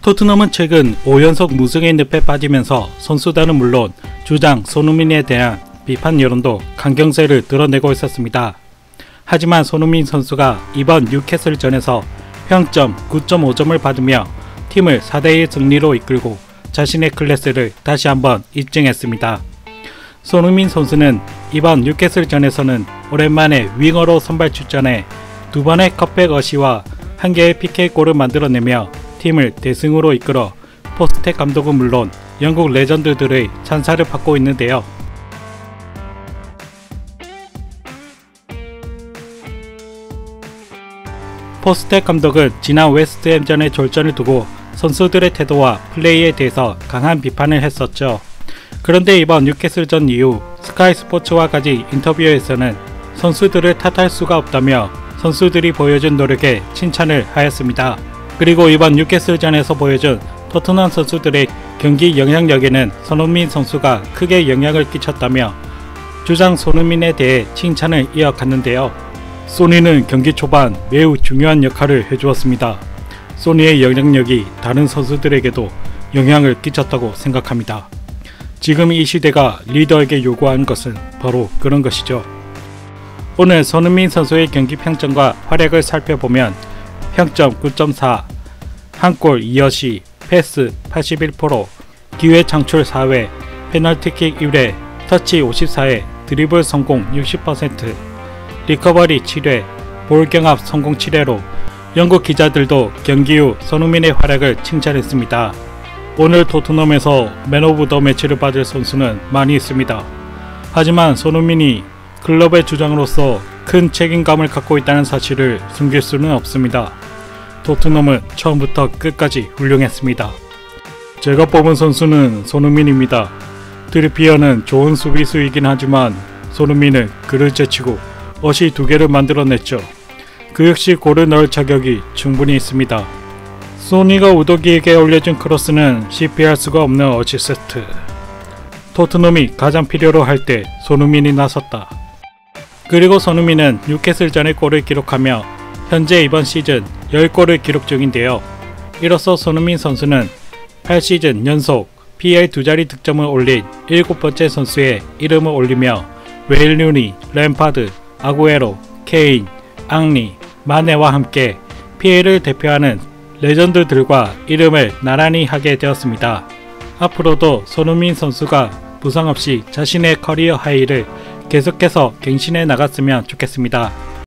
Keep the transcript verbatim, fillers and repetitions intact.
토트넘은 최근 오 연속 무승의 늪에 빠지면서 선수단은 물론 주장 손흥민에 대한 비판 여론도 강경세를 드러내고 있었습니다. 하지만 손흥민 선수가 이번 뉴캐슬전에서 평점 구 점 오 점을 받으며 팀을 사 대 일 승리로 이끌고 자신의 클래스를 다시 한번 입증했습니다. 손흥민 선수는 이번 뉴캐슬전에서는 오랜만에 윙어로 선발 출전해 두 번의 컵백 어시와 한 개의 피케이골을 만들어내며 팀을 대승으로 이끌어 포스텍 감독은 물론 영국 레전드들의 찬사를 받고 있는데요. 포스텍 감독은 지난 웨스트햄전의 졸전을 두고 선수들의 태도와 플레이에 대해서 강한 비판을 했었죠. 그런데 이번 뉴캐슬전 이후 스카이 스포츠와 가진 인터뷰에서는 선수들을 탓할 수가 없다며 선수들이 보여준 노력에 칭찬을 하였습니다. 그리고 이번 뉴캐슬전에서 보여준 토트넘 선수들의 경기 영향력에는 손흥민 선수가 크게 영향을 끼쳤다며 주장 손흥민에 대해 칭찬을 이어갔는데요. 소니는 경기 초반 매우 중요한 역할을 해주었습니다. 소니의 영향력이 다른 선수들에게도 영향을 끼쳤다고 생각합니다. 지금 이 시대가 리더에게 요구하는 것은 바로 그런 것이죠. 오늘 손흥민 선수의 경기 평점과 활약을 살펴보면 평점 구 점 사, 한 골 이 어시, 패스 팔십일 퍼센트, 기회 창출 사 회, 페널티킥 일 회, 터치 오십사 회, 드리블 성공 육십 퍼센트, 리커버리 칠 회, 볼 경합 성공 칠 회로 영국 기자들도 경기 후 손흥민의 활약을 칭찬했습니다. 오늘 토트넘에서 맨 오브 더 매치를 받을 선수는 많이 있습니다. 하지만 손흥민이 클럽의 주장으로서 큰 책임감을 갖고 있다는 사실을 숨길 수는 없습니다. 토트넘은 처음부터 끝까지 훌륭했습니다. 제가 뽑은 선수는 손흥민입니다. 트리피어는 좋은 수비수이긴 하지만 손흥민은 그를 제치고 어시 두 개를 만들어냈죠. 그 역시 골을 넣을 자격이 충분히 있습니다. 소니가 우도기에게 올려준 크로스는 실패할 수가 없는 어시스트. 토트넘이 가장 필요로 할 때 손흥민이 나섰다. 그리고 손흥민은 뉴캐슬전에 골을 기록하며 현재 이번 시즌 십 골을 기록 중인데요. 이로써 손흥민 선수는 팔 시즌 연속 피엘 두 자리 득점을 올린 일곱 번째 선수의 이름을 올리며 웨일 루니, 램파드, 아구에로, 케인, 앙리, 마네와 함께 피엘을 대표하는 레전드들과 이름을 나란히 하게 되었습니다. 앞으로도 손흥민 선수가 부상 없이 자신의 커리어 하이를 계속해서 갱신해 나갔으면 좋겠습니다.